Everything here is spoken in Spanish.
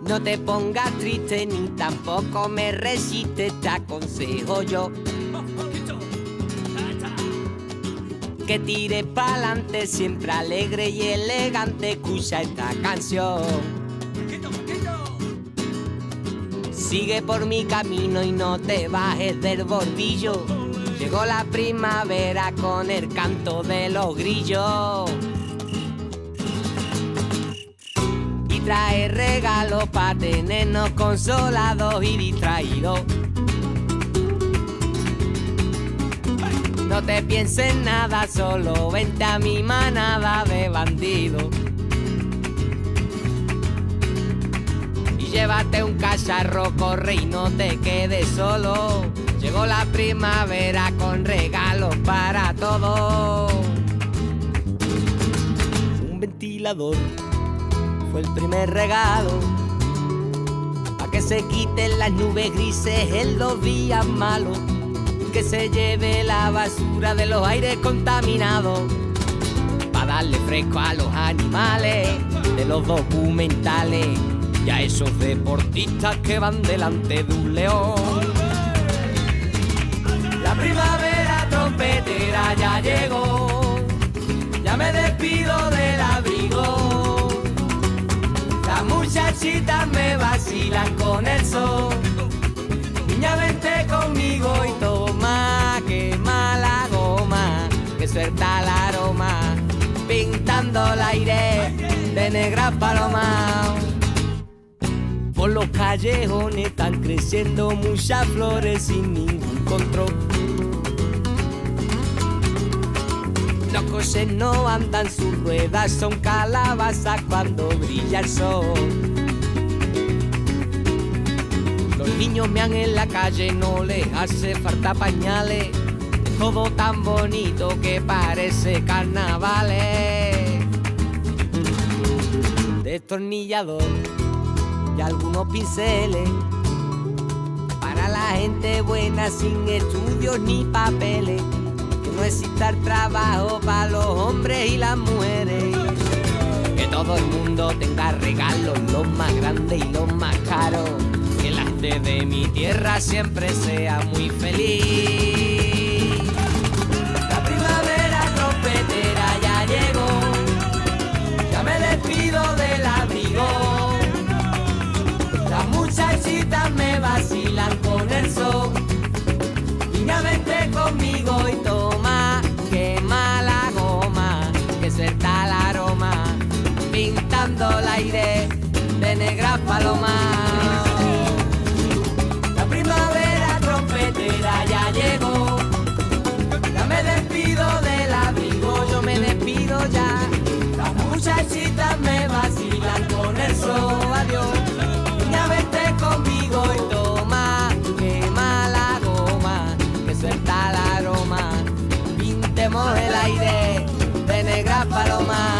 No te pongas triste ni tampoco me resistes, te aconsejo yo que tires pa'lante, siempre alegre y elegante, escucha esta canción. Sigue por mi camino y no te bajes del bordillo. Llegó la primavera con el canto de los grillos. Y trae regalos para tenernos consolados y distraídos. No te pienses nada, solo vente a mi manada de bandidos. Y llévate un cacharro, corre y no te quedes solo. Llegó la primavera con regalos para todos. Un ventilador fue el primer regalo, pa' que se quiten las nubes grises en los días malos. Que se lleve la basura de los aires contaminados, pa' darle fresco a los animales de los documentales y a esos deportistas que van delante de un león. La primavera trompetera ya llegó, ya me despido del abrigo. Las muchachitas me vacilan con el sol. Niña, vente conmigo y toma, quema la goma, que suelta el aroma, pintando el aire de negras palomas. Por los callejones están creciendo muchas flores sin ningún control. Los coches no andan, sus ruedas son calabazas cuando brilla el sol. Los niños mean en la calle, no les hace falta pañales. Todo tan bonito que parece carnavales. Destornillador y algunos pinceles para la gente buena sin estudios ni papeles. Que no exista el trabajo para los hombres y las mujeres. Que todo el mundo tenga regalos, los más grandes y los más caros. Que la gente de mi tierra siempre sea muy feliz. La primavera trompetera ya llegó, ya me despido del abrigo. Las muchachitas me vacilan con el sol. Niña, vente conmigo y toma, quema la goma, que suelta el aroma, pintando el aire de negras palomas. La primavera trompetera ya llegó, ya me despido del abrigo, yo me despido ya. Las muchachitas me vacilan con el sol, adiós. Niña, vente conmigo y toma, quema la goma, que suelta el aroma, pintemos el aire de negras palomas.